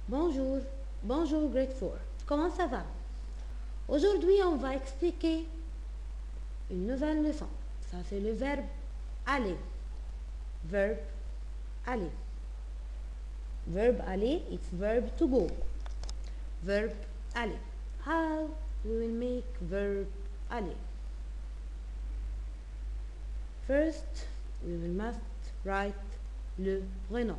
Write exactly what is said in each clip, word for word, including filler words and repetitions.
Bonjour, bonjour grade four. Comment ça va? Aujourd'hui, on va expliquer une nouvelle leçon. Ça, c'est le verbe aller. Verbe aller. Verbe aller, it's verb to go. Verbe aller. How we will make verb aller? First, we will must write le prénom.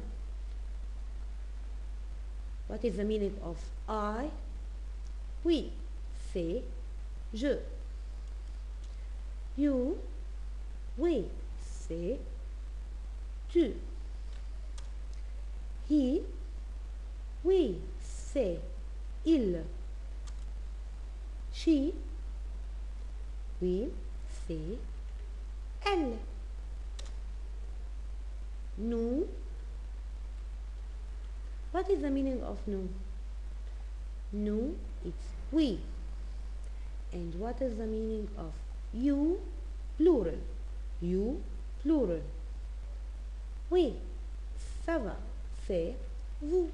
What is the meaning of I? Oui, c'est je. You? Oui, c'est tu. He? Oui, c'est il. She? Oui, c'est elle. Nous? What is the meaning of nous? Nous, it's we. And what is the meaning of you? Plural. You, plural. Oui, ça va, c'est vous.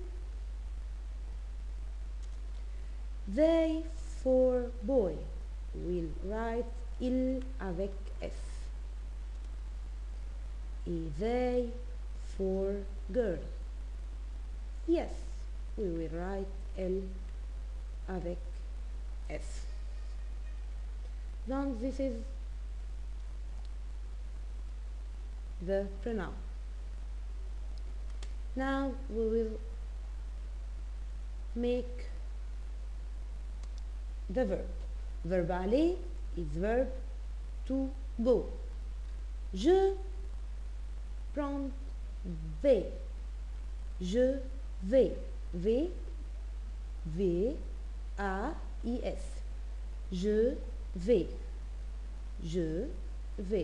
They for boy. We'll write il avec S. Et they for girl. Yes, we will write L avec S. Donc, this is the pronoun. Now, we will make the verb. Verbe aller is verb to go. Je prends vais. Je vais. V, V, A, I, S. Je vais. Je vais.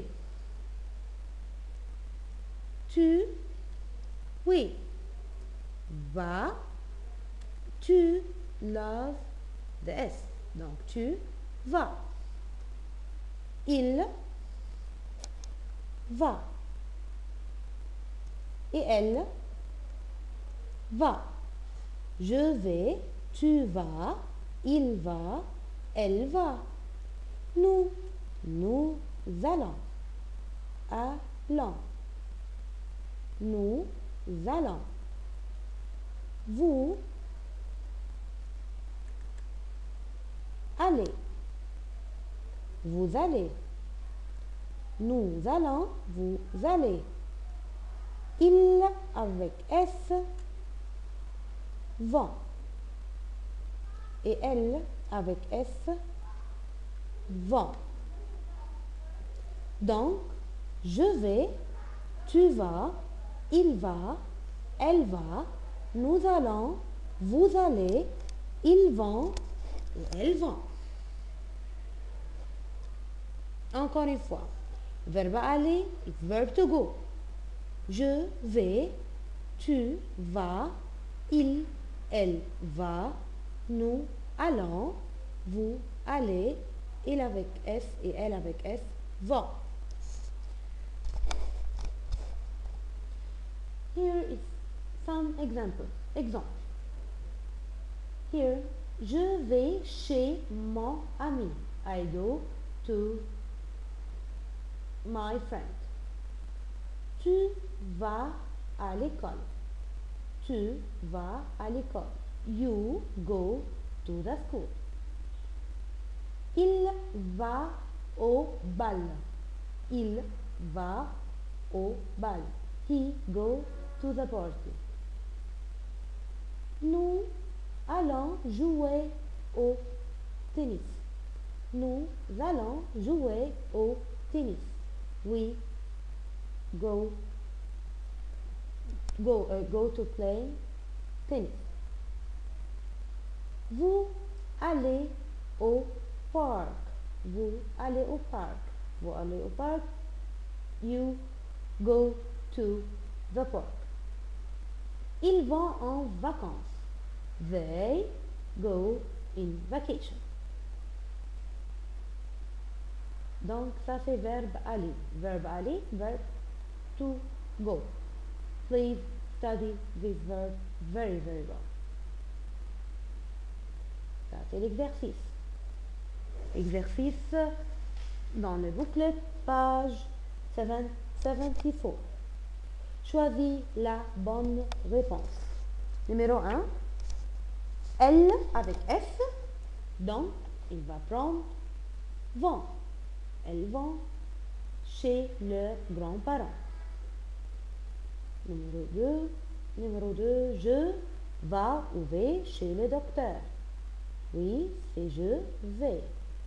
Tu, oui. Va, tu, love the S. Donc, tu vas. Il va. Et elle va. Je vais, tu vas, il va, elle va. Nous, nous allons. Allons. Nous allons. Vous allez. Vous allez. Nous allons, vous allez. Il avec S vont. Et elle avec S vont. Donc, je vais, tu vas, il va, elle va, nous allons, vous allez, ils vont et elles vont. Encore une fois, verbe aller, it's verb to go. Je vais, tu vas, il, elle va, nous allons, vous allez, il avec S et elle avec S vont. Here is some example. Exemple. Here, je vais chez mon ami. I go to my friend. Tu vas à l'école. Tu vas à l'école. You go to the school. Il va au bal. Il va au bal. He go to the party. Nous allons jouer au tennis. Nous allons jouer au tennis. We go go uh, go to play tennis. Vous allez au parc. Vous allez au parc. Vous allez au parc. You go to the park. Ils vont en vacances. They go in vacation. Donc, ça c'est verbe aller. Verbe aller, verbe to go. Please study this verb very, very well. Ça, c'est l'exercice. Exercice dans le booklet, page soixante-quatre. Choisis la bonne réponse. Numéro un. Elle avec F. Donc, il va prendre vont. Elles vont chez leurs grands-parents. Numéro deux. Numéro deux. Je va ou vais chez le docteur. Oui, c'est je vais.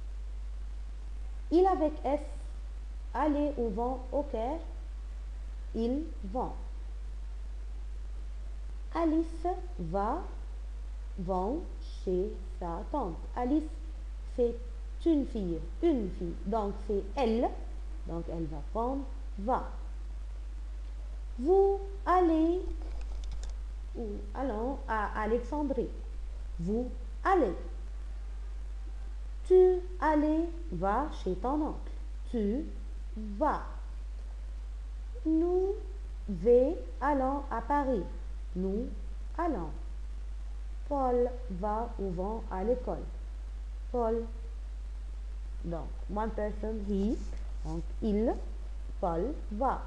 Il avec S. Aller ou vont au Caire. Ils vont. Alice va, vont chez sa tante. Alice, c'est une fille, une fille. Donc, c'est elle. Donc, elle va prendre va. Vous allez ou allons à Alexandrie. Vous allez. Tu allais, va chez ton oncle. Tu vas. Nous vais, allons à Paris. Nous allons. Paul va ou vont à l'école. Paul. Donc, one person, he. Donc, il. Paul va.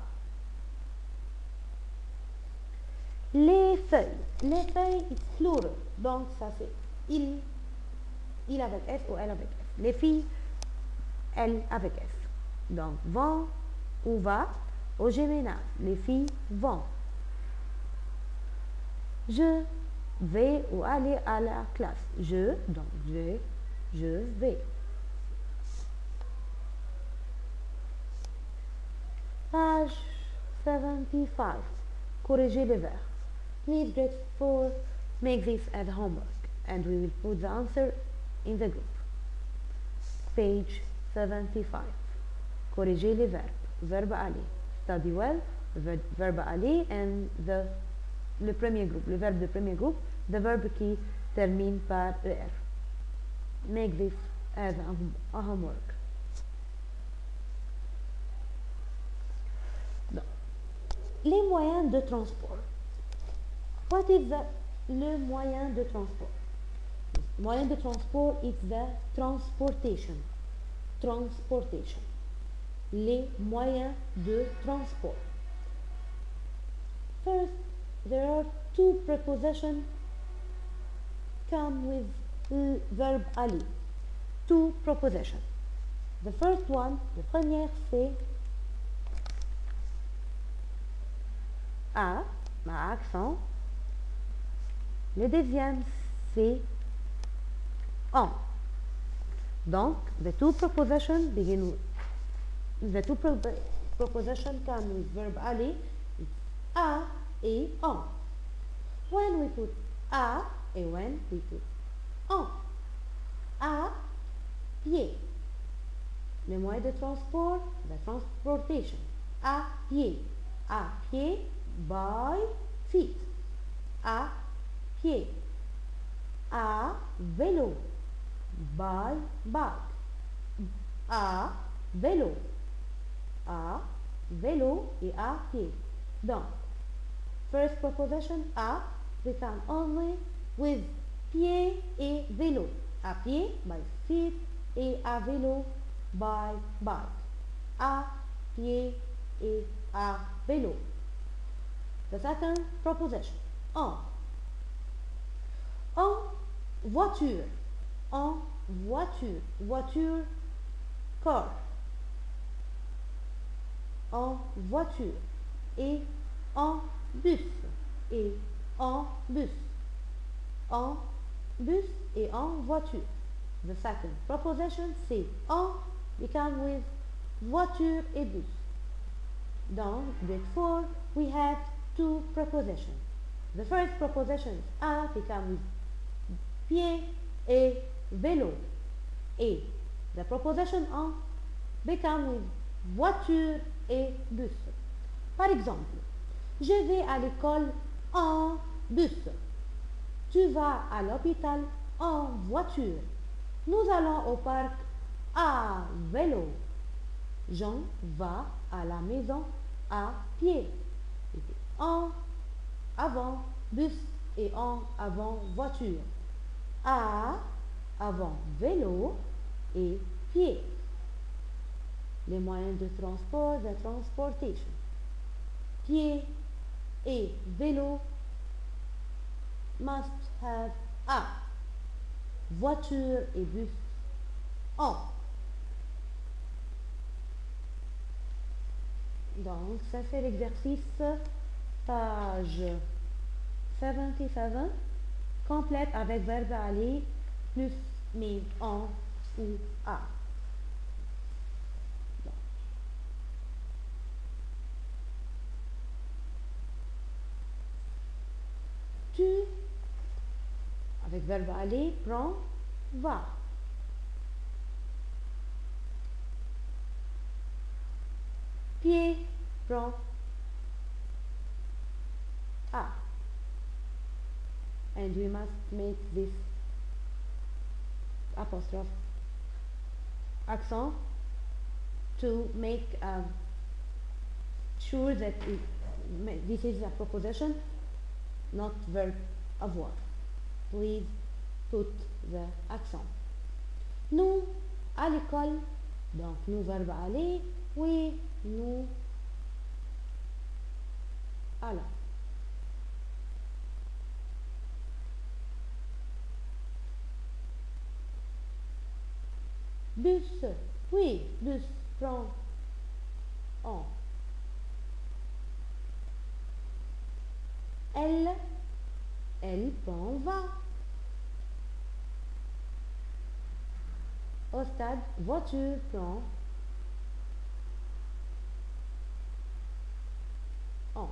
Les feuilles. Les feuilles, it's plural. Donc, ça fait il. Il avec F ou elle avec F. Les filles, elle avec F. Donc, vont ou va au gymnase. Les filles vont. Je vais ou aller à la classe. Je, donc je, je vais. Page seventy-five. Corriger les verbes. Please grade four, make this as homework and we will put the answer in the group. Page seventy-five. Corriger les verbes. Verbe aller. Study well. The verbe aller and the le premier groupe, le verbe de premier groupe, the verbe qui termine par er. Make this as a, a homework. Donc, les moyens de transport. What is the, le moyen de transport? Moyen de transport is the transportation. Transportation. Les moyens de transport. First, there are two prepositions come with l verb aller. Two prepositions. The first one, le premier c'est a, ma accent. Le deuxième c'est en. Donc, the two prepositions begin with, the two pro prepositions come with verb aller. It's a et en. When we put a et when we put en. À pied. Le moyen de transport, the transportation. À pied. À pied, by feet. À pied. À vélo, by bike. À vélo. À vélo et à pied. Donc, first preposition à become only with pied et vélo. À pied, by feet, et à vélo, by bike. À pied et à vélo. The second proposition, en. En voiture. En voiture. Voiture, car. En voiture. Et en bus. Et en bus. En bus et en voiture. The second proposition, c'est en become with voiture et bus. Dans grade four, we have two prepositions. The first preposition, à, become with pied et vélo. Et the preposition en become with voiture et bus. Par exemple, je vais à l'école en bus. Tu vas à l'hôpital en voiture. Nous allons au parc à vélo. Jean va à la maison à pied. En avant bus et en avant voiture. À avant vélo et pied. Les moyens de transport, the transportation. Pied et vélo must have a. Voiture et bus en. Donc, ça fait l'exercice page soixante-dix-sept, complète avec verbe aller plus mais en ou à. Tu, avec verbe aller, prends, va. Pied, prends, a. And we must make this apostrophe accent to make uh, sure that it, this is a proposition, not verb avoir. Please put the accent. Nous, à l'école, donc nous verbe aller, oui, nous, allons. Bus, oui, bus, prend, en. Elle, elle prend, va. Au stade, voiture, prend, en.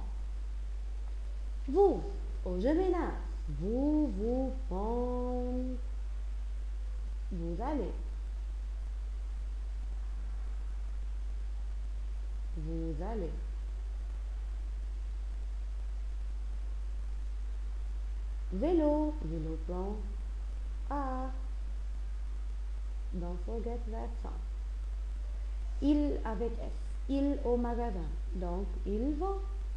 Vous, au jeu ménage, vous, vous, prend, vous allez. Vous allez. Vélo, vélo prend, a. Don't forget that sound. Il avec S. Il au magasin. Donc, il va.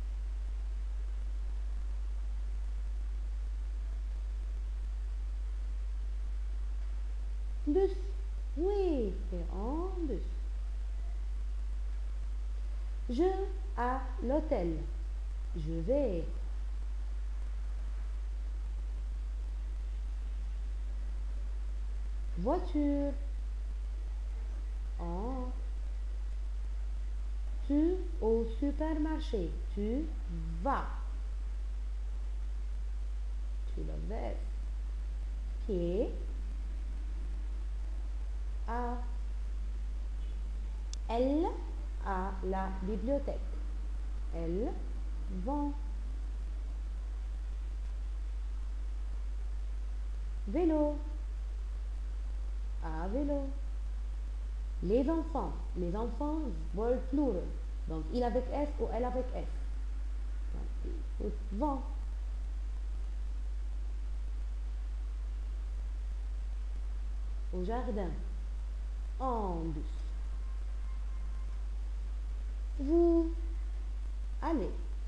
Bus. Oui, c'est en bus. Je à l'hôtel. Je vais. Voiture. En. Tu au supermarché. Tu vas. Tu le vais. Pied. À. Elle à la bibliothèque. Elle vend. Vélo. À vélo. Les enfants. Les enfants, word plural. Donc, il avec S ou elle avec S. Donc, vent. Au jardin. En bus. Vous allez.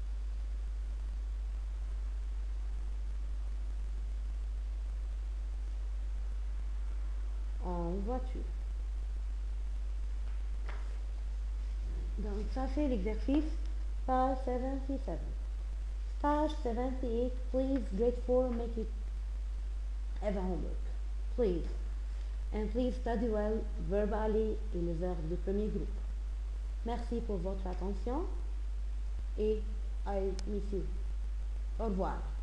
En voiture. Donc, ça c'est l'exercice, page soixante-dix-sept. Page soixante-dix-huit, please, grade four, make it as a homework. Please. And please study well verbally et les verbes du premier groupe. Merci pour votre attention et I miss you. Au revoir.